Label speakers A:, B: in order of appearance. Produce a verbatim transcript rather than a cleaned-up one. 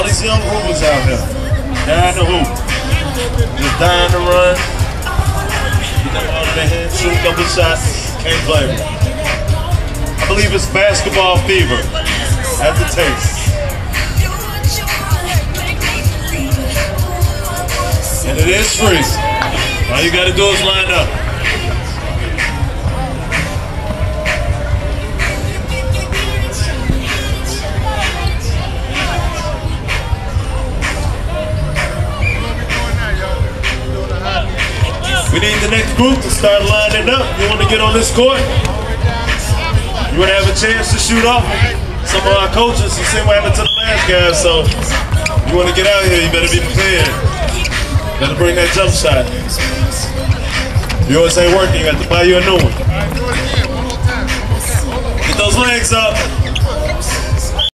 A: these young hoopers out here. Dying to hoop. Just dying to run. Get them out of their hands, shoot a couple shots. Can't blame them. I believe it's basketball fever at the taste. And it is free. All you gotta do is line up. We need the next group to start lining up. You want to get on this court? You want to have a chance to shoot off some of our coaches and see what happened to the last guys. So you want to get out here, you better be prepared. Better bring that jump shot. Yours ain't working, you have to buy you a new one. Get those legs up.